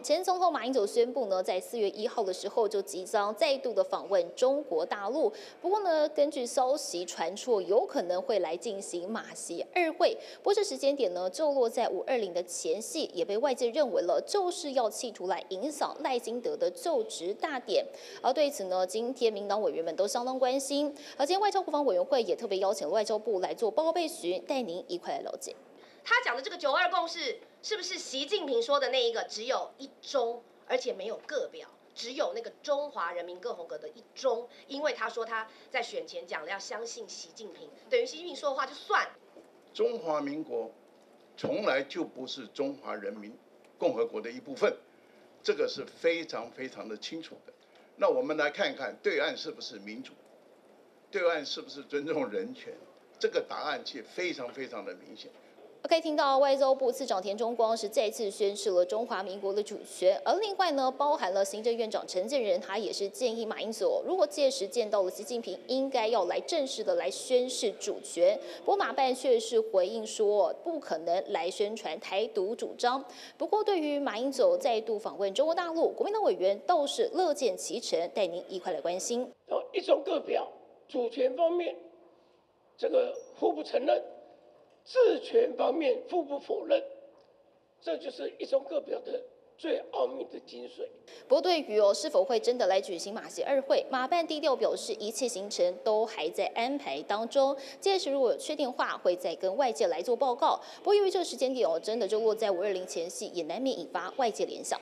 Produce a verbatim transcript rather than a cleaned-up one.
前总统马英九宣布呢，在四月一号的时候就即将再度的访问中国大陆。不过呢，根据消息传出，有可能会来进行马习二会。不过这时间点呢，就落在五二零的前夕，也被外界认为了就是要企图来影响赖清德的就职大典。而对此呢，今天民党委员们都相当关心。而今天外交国防委员会也特别邀请了外交部来做报告备询，带您一块来了解。 他讲的这个九二共识，是不是习近平说的那一个只有一中，而且没有个表，只有那个中华人民共和国的一中？因为他说他在选前讲了要相信习近平，等于习近平说的话就算。 中华民国从来就不是中华人民共和国的一部分，这个是非常非常的清楚的。那我们来看看对岸是不是民主，对岸是不是尊重人权？这个答案其实非常非常的明显。 可以听到外交部次长田中光是再次宣示了中华民国的主权，而另外呢，包含了行政院长陈建仁，他也是建议马英九，如果届时见到了习近平，应该要来正式的来宣示主权。不过马办却是回应说，不可能来宣传台独主张。不过对于马英九再度访问中国大陆，国民党委员倒是乐见其成，带您一块来关心。 一中各表，主权方面，这个互不承认。治权方面互不否认，这就是一中各表的最奥秘的精髓。 不过对于哦是否会真的来举行马习二会，马办低调表示一切行程都还在安排当中，届时如果有确定的话，会再跟外界来做报告。不过由于这个时间点哦，真的就落在五二零前夕，也难免引发外界联想。